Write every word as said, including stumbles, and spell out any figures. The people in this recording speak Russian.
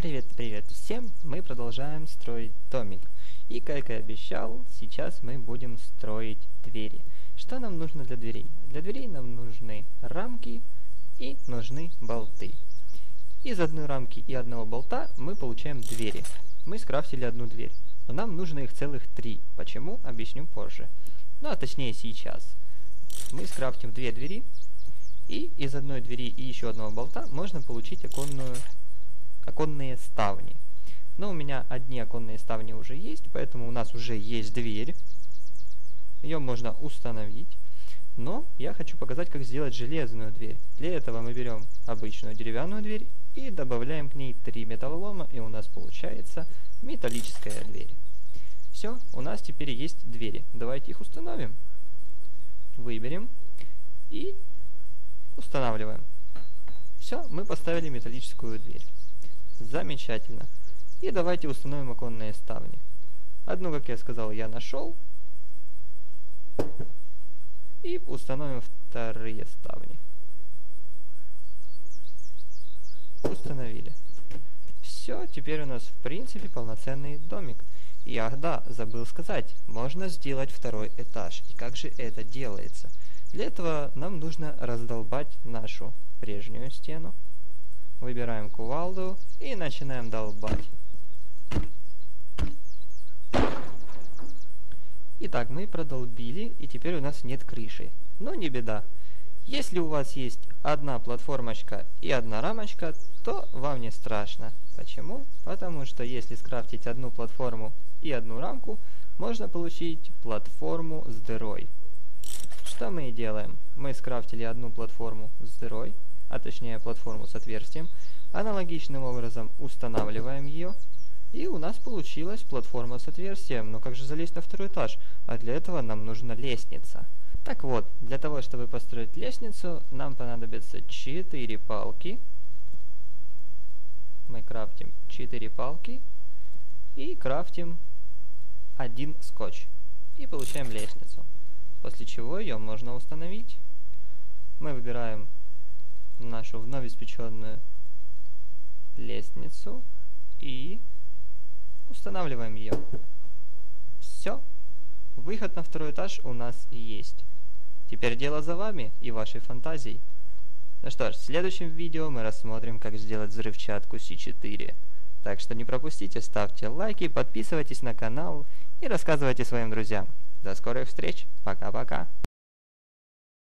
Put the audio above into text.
Привет-привет всем! Мы продолжаем строить домик. И, как и обещал, сейчас мы будем строить двери. Что нам нужно для дверей? Для дверей нам нужны рамки и нужны болты. Из одной рамки и одного болта мы получаем двери. Мы скрафтили одну дверь, но нам нужно их целых три. Почему? Объясню позже. Ну, а точнее сейчас. Мы скрафтим две двери, и из одной двери и еще одного болта можно получить оконную, оконные ставни. Но у меня одни оконные ставни уже есть, поэтому у нас уже есть дверь. Ее можно установить. Но я хочу показать, как сделать железную дверь. Для этого мы берем обычную деревянную дверь и добавляем к ней три металлолома, и у нас получается металлическая дверь. Все, у нас теперь есть двери. Давайте их установим. Выберем и устанавливаем. Все, мы поставили металлическую дверь. Замечательно. И давайте установим оконные ставни. Одну, как я сказал, я нашел. И установим вторые ставни. Установили. Все, теперь у нас в принципе полноценный домик. И ах да, забыл сказать, можно сделать второй этаж. И как же это делается? Для этого нам нужно раздолбать нашу прежнюю стену. Выбираем кувалду и начинаем долбать. Итак, мы продолбили, и теперь у нас нет крыши. Но не беда. Если у вас есть одна платформочка и одна рамочка, то вам не страшно. Почему? Потому что если скрафтить одну платформу и одну рамку, можно получить платформу с дырой. Что мы и делаем? Мы скрафтили одну платформу с дырой, а точнее платформу с отверстием. Аналогичным образом устанавливаем ее. И у нас получилась платформа с отверстием. Но как же залезть на второй этаж? А для этого нам нужна лестница. Так вот, для того, чтобы построить лестницу, нам понадобится четыре палки. Мы крафтим четыре палки и крафтим один скотч. И получаем лестницу. После чего ее можно установить. Мы выбираем нашу вновь испеченную лестницу и устанавливаем ее. Все. Выход на второй этаж у нас есть. Теперь дело за вами и вашей фантазией. Ну что ж, в следующем видео мы рассмотрим, как сделать взрывчатку Си четыре. Так что не пропустите, ставьте лайки, подписывайтесь на канал и рассказывайте своим друзьям. До скорых встреч. Пока-пока.